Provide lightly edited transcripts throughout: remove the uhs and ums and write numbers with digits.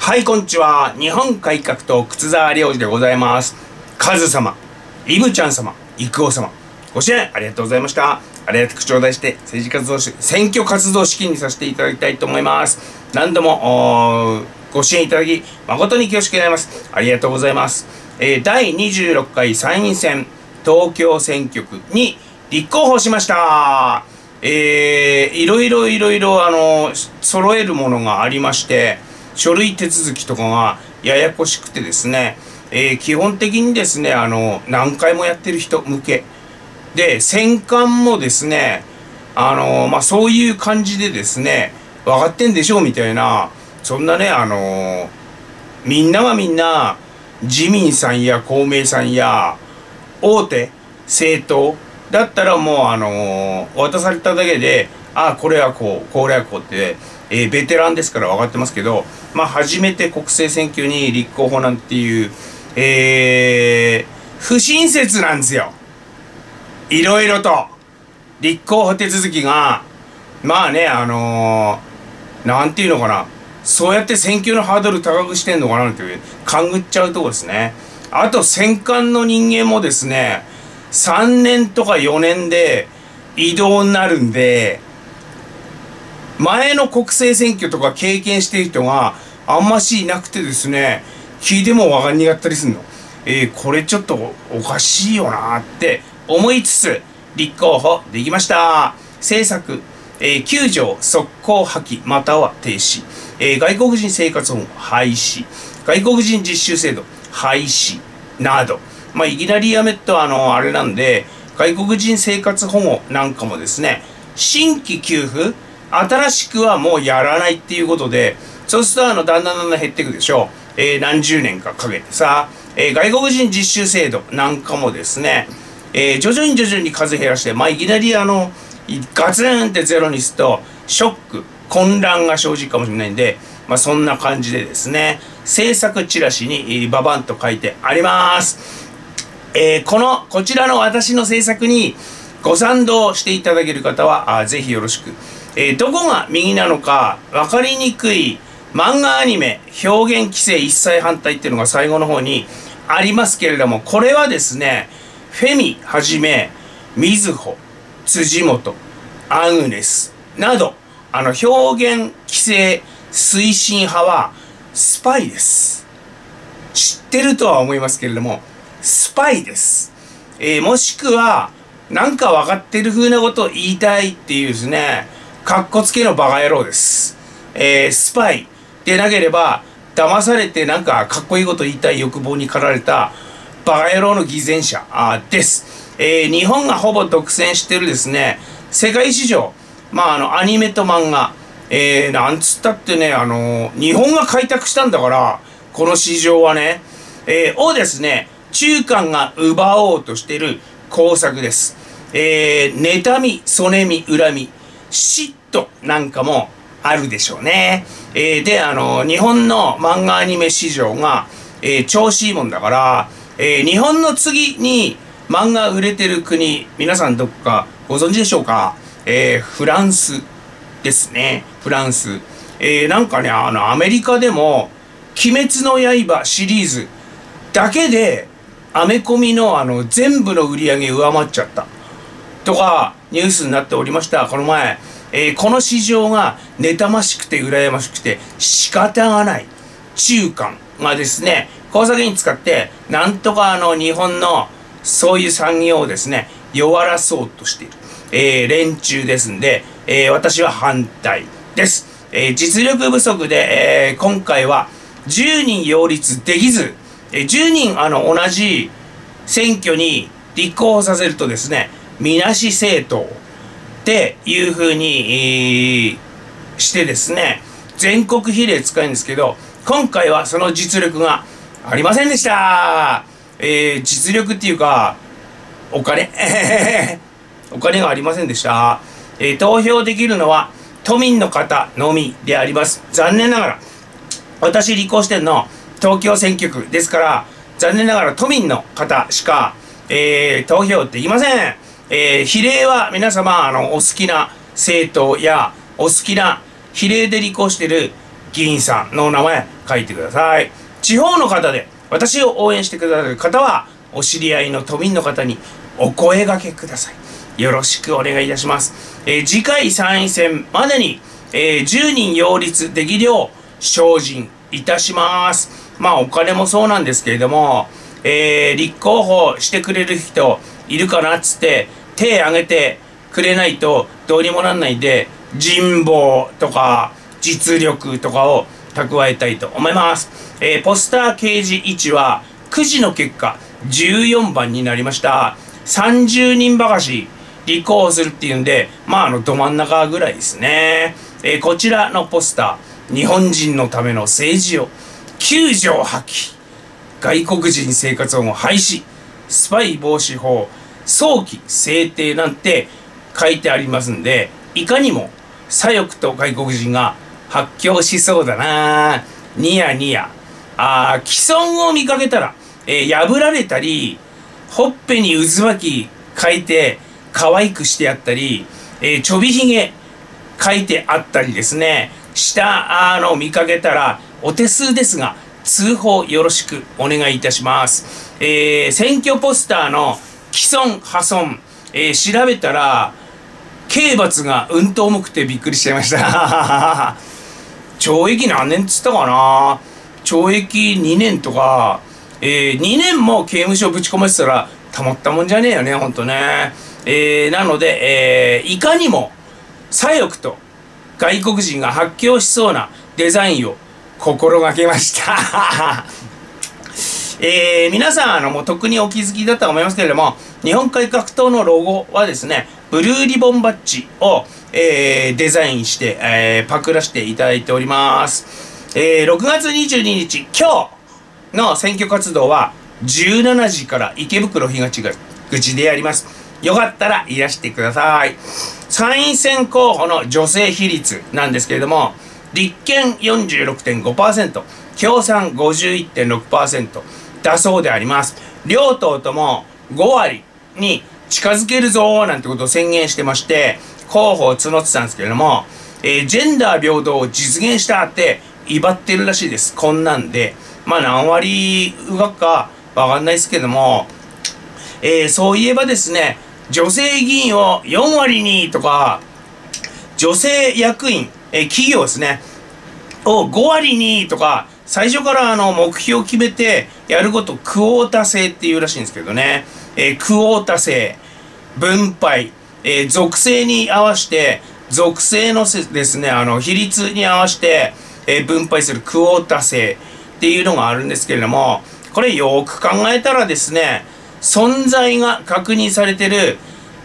はい、こんにちは。日本改革党靴沢良二でございます。カズ様、イブちゃん様、イクオ様、ご支援ありがとうございました。ありがたく頂戴して政治活動し、選挙活動資金にさせていただきたいと思います。何度もご支援いただき、誠に恐縮でございます。ありがとうございます。第26回参院選東京選挙区に立候補しました。いろいろ揃えるものがありまして、書類手続きとかがややこしくてですね、基本的にですね、何回もやってる人向け。で、選管もですね、そういう感じでですね、分かってんでしょうみたいな、そんなね、みんながみんな、自民さんや公明さんや、大手政党だったらもう、渡されただけで、これはこう、これはこうって、ベテランですから分かってますけど、初めて国政選挙に立候補なんていう、不親切なんですよ。いろいろと。立候補手続きが、なんていうのかな。そうやって選挙のハードル高くしてんのかなって勘ぐっちゃうとこですね。あと、選管の人間もですね、3年とか4年で異動になるんで、前の国政選挙とか経験している人があんましいなくてですね、聞いても分かんにがったりすんの。これちょっとおかしいよなって思いつつ、立候補できました。政策、9条速攻破棄または停止。外国人生活保護廃止。外国人実習制度廃止。など。いきなりやめっとあれなんで、外国人生活保護なんかもですね、新規給付新しくはもうやらないっていうことで、そうするとだんだん減っていくでしょう。何十年かかけてさ、外国人実習制度なんかもですね、徐々に数減らして、いきなりガツンってゼロにすると、ショック、混乱が生じるかもしれないんで、そんな感じでですね、政策チラシにババンと書いてあります。こちらの私の政策にご賛同していただける方は、ぜひよろしく。どこが右なのか分かりにくい漫画アニメ表現規制一切反対っていうのが最後の方にありますけれども、これはですね、フェミはじめ、みずほ、辻元、アグネスなど、表現規制推進派はスパイです。知ってるとは思いますけれども、スパイです。もしくは、なんか分かってる風なことを言いたいっていうですね、かっこつけのバカ野郎です。スパイでなければ、騙されてなんかかっこいいこと言いたい欲望に駆られたバカ野郎の偽善者です。日本がほぼ独占してるですね、世界市場、アニメと漫画、なんつったってね、日本が開拓したんだから、この市場はね、をですね、中間が奪おうとしている工作です。妬み、そねみ、恨み、嫉妬なんかもあるでしょうね。で、日本の漫画アニメ市場が、調子いいもんだから、日本の次に漫画売れてる国、皆さんどっかご存知でしょうか？フランスですね。フランス。なんかね、アメリカでも、鬼滅の刃シリーズだけで、アメコミの全部の売り上げ上回っちゃった。とか、ニュースになっておりました。この前。この市場が妬ましくて羨ましくて仕方がない中間がですね、工作員使って、なんとか日本のそういう産業をですね、弱らそうとしている、連中ですんで、私は反対です。実力不足で、今回は10人擁立できず、10人同じ選挙に立候補させるとですね、みなし政党っていうふうに、してですね、全国比例使うんですけど、今回はその実力がありませんでした。実力っていうか、お金お金がありませんでした。投票できるのは都民の方のみであります。残念ながら、私立候補してんの東京選挙区ですから、残念ながら都民の方しか、投票できません。比例は皆様、お好きな政党やお好きな比例で立候補している議員さんの名前書いてください。地方の方で私を応援してくださる方は、お知り合いの都民の方にお声掛けください。よろしくお願いいたします。次回参院選までに、10人擁立できるよう精進いたします。まあお金もそうなんですけれども、立候補してくれる人いるかなっつって手挙げてくれないとどうにもなんないんで、人望とか実力とかを蓄えたいと思います。ポスター掲示位置はくじの結果14番になりました。30人ばかし立候補するっていうんで、まあど真ん中ぐらいですね。こちらのポスター、日本人のための政治を9条破棄、外国人生活保護廃止、スパイ防止法早期制定なんて書いてありますんで、いかにも左翼と外国人が発狂しそうだな。ニヤニヤ。既存を見かけたら、破られたり、ほっぺに渦巻き書いて可愛くしてあったり、ちょびひげ書いてあったりですね、したのを見かけたらお手数ですが通報よろしくお願いいたします。選挙ポスターの既存破損、調べたら刑罰がうんと重くてびっくりしちゃいました懲役何年っつったかな。懲役2年とか、2年も刑務所ぶち込ませたらたまったもんじゃねえよね、ほんとね。なので、いかにも左翼と外国人が発狂しそうなデザインを心がけました皆さんもう特にお気づきだと思いますけれども、日本改革党のロゴはですね、ブルーリボンバッジを、デザインして、パクらせていただいております。6月22日、今日の選挙活動は17時から池袋東口でやります。よかったらいらしてください。参院選候補の女性比率なんですけれども、立憲 46.5%、共産 51.6% だそうであります。両党とも5割に近づけるぞなんてことを宣言してまして、候補を募ってたんですけれども、ジェンダー平等を実現したって威張ってるらしいです。こんなんで。まあ何割うがかわかんないですけども、そういえばですね、女性議員を4割にとか、女性役員、企業ですね、を5割にとか、最初から目標を決めてやることクオータ制っていうらしいんですけどね、クオータ制、分配、属性に合わせて、属性のですね、比率に合わせて、分配するクオータ制っていうのがあるんですけれども、これよく考えたらですね、存在が確認されてる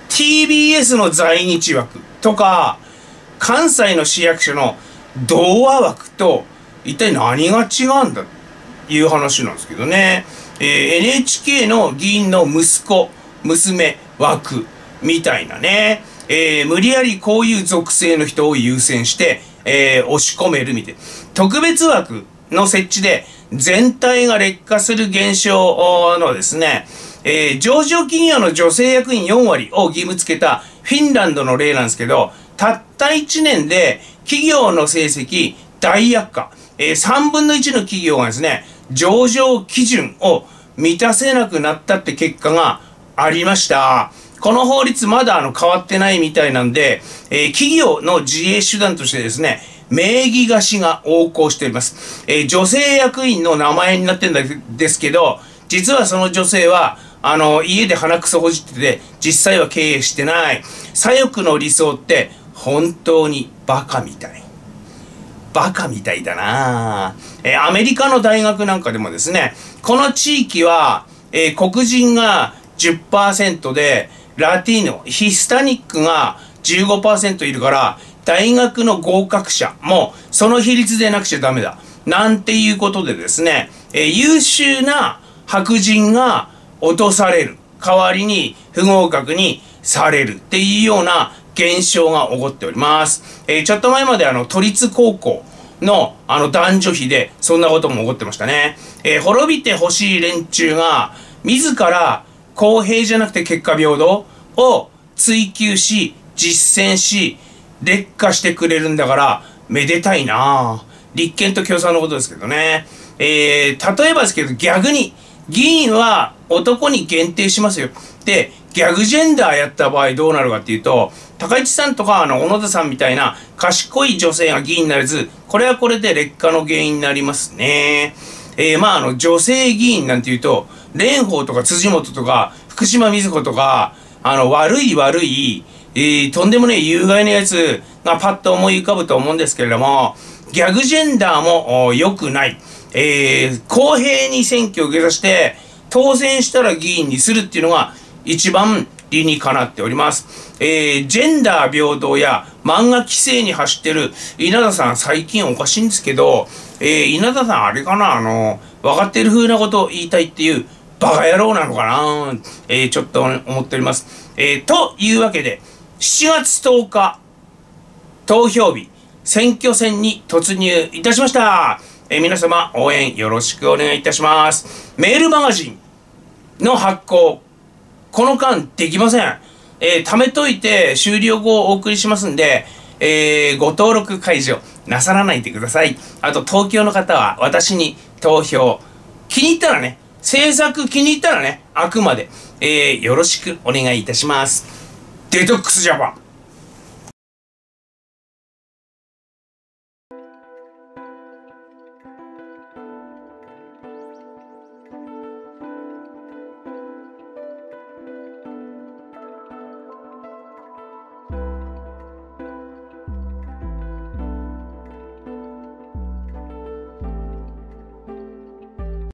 TBS の在日枠とか、関西の市役所の童話枠と一体何が違うんだという話なんですけどね。NHK の議員の息子、娘枠みたいなね。無理やりこういう属性の人を優先して、押し込めるみたいな。特別枠の設置で全体が劣化する現象のですね、上場企業の女性役員4割を義務付けたフィンランドの例なんですけど、たった1年で企業の成績大悪化。3分の1の企業がですね、上場基準を満たせなくなったって結果がありました。この法律まだ変わってないみたいなんで、企業の自衛手段としてですね、名義貸しが横行しております。女性役員の名前になってるんですけど、実はその女性は、家で鼻くそほじってて、実際は経営してない。左翼の理想って本当にバカみたい。バカみたいだなアメリカの大学なんかでもですね、この地域は、黒人が 10% で、ラティーノ、ヒスタニックが 15% いるから、大学の合格者もその比率でなくちゃダメだ。なんていうことでですね、優秀な白人が落とされる。代わりに不合格にされるっていうような現象が起こっております。ちょっと前まで都立高校の男女比でそんなことも起こってましたね。滅びてほしい連中が自ら公平じゃなくて結果平等を追求し、実践し、劣化してくれるんだから、めでたいなぁ。 立憲と共産のことですけどね。例えばですけど、逆に、議員は男に限定しますよ。で、逆ジェンダーやった場合どうなるかっていうと、高市さんとか小野田さんみたいな賢い女性が議員になれず、これはこれで劣化の原因になりますね。女性議員なんていうと、蓮舫とか辻元とか、福島みずほとか、悪い、とんでもねえ有害なやつがパッと思い浮かぶと思うんですけれども、逆ジェンダーも良くない。公平に選挙を受けさせて、当選したら議員にするっていうのが一番理にかなっております。ジェンダー平等や漫画規制に走ってる稲田さん、最近おかしいんですけど、稲田さんあれかな、分かってる風なことを言いたいっていうバカ野郎なのかな、ちょっと思っております。というわけで、7月10日、投票日、選挙戦に突入いたしました。皆様応援よろしくお願いいたします。メールマガジンの発行、この間できません。貯めといて終了後お送りしますんで、ご登録解除なさらないでください。あと東京の方は私に投票、気に入ったらね、政策気に入ったらね、あくまで、よろしくお願いいたします。デトックスジャパン。